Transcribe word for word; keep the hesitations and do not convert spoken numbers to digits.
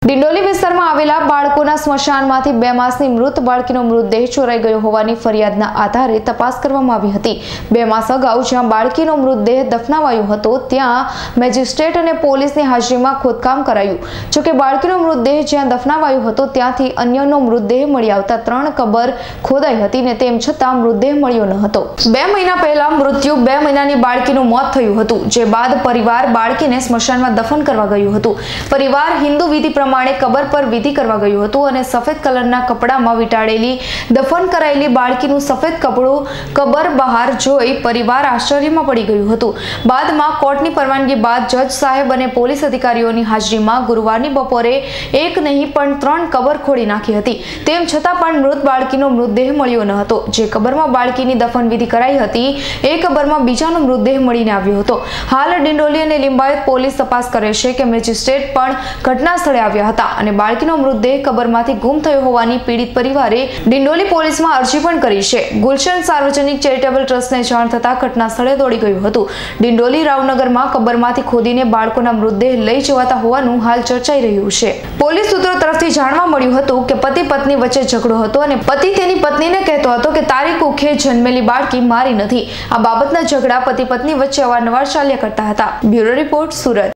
ડિંડોલી વિસ્તારમાં આવેલા બાળકોના સ્મશાનમાંથી બે માસની મૃત બાળકીનો મૃતદેહ ચોરાઈ ગયો હોવાની ફરિયાદના આધારે તપાસ કરવામાં આવી હતી। બે માસ અગાઉ જ્યાં બાળકીનો મૃતદેહ દફનાવાયો હતો ત્યાં મેજિસ્ટ્રેટ અને પોલીસની હાજરીમાં ખોદકામ કરાયું। જોકે બાળકીનો મૃતદેહ જ્યાં દફનાવાયો હતો ત્યાંથી અન્યનો મૃતદેહ મળી આવતા ત્રણ કબર ખોદાઈ હતી ને તેમ છતાં મૃતદેહ મળ્યો ન હતો। બે મહિના પહેલા મૃત્યુ બે મહિનાની બાળકીનું મોત થયું હતું, જે બાદ પરિવાર બાળકીને સ્મશાનમાં દફન કરવા ગયું હતું। પરિવાર હિન્દુ વિધિ પ્રમાણે કબર પર વિધિ કરવા ગયું હતું અને સફેદ કલરના કપડામાં વીંટાળેલી દફન કરાયેલી બાળકીનું સફેદ કપડું કબર બહાર જોઈ પરિવાર આશ્ચર્યમાં પડી ગયું હતું। બાદમાં કોર્ટની પરવાનગી બાદ જજ સાહેબ અને પોલીસ અધિકારીઓની હાજરીમાં ગુરુવારની બપોરે એક નહીં પણ ત્રણ કબર ખોડી નાખી હતી। તેમ છતાં પણ મૃત બાળકીનો મૃતદેહ મળ્યો ન હતો। જે કબરમાં બાળકીની દફન વિધિ કરાઈ હતી એ કબરમાં બીજાનો મૃતદેહ મળીને આવ્યો હતો। હાલ ડિંડોલી અને લિંબાયત પોલીસ તપાસ કરે છે કે મેજિસ્ટ્રેટ પણ ઘટના સ્થળે આવ્યા હતા અને બાળકીનો મૃતદેહ કબરમાંથી ગુમ થયો હોવાની પીડિત પરિવારે ડિંડોલી પોલીસમાં અરજી પણ કરી છે। ગુલશન સાર્વજનિક ચેરિટેબલ ટ્રસ્ટને જાણ થતાં ઘટના સ્થળે દોડી ગયું હતું। ડિંડોલી રાવનગરમાં કબરમાંથી ખોદીને બાળકોના મૃતદેહ લઈ જવાતા હોવાનું હાલ ચર્ચાઈ રહ્યું છે। પોલીસ સૂત્રો તરફથી જાણવા મળ્યું હતું કે પતિ પત્ની વચ્ચે ઝઘડો હતો અને પતિ તેની પત્નીને કહેતો હતો કે તારી કુખે જન્મેલી બાળકી મારી નથી। આ બાબતના ઝઘડા પતિ પત્ની વચ્ચે અવારનવાર ચાલ્યા કરતા હતા। Bureau report, Surat.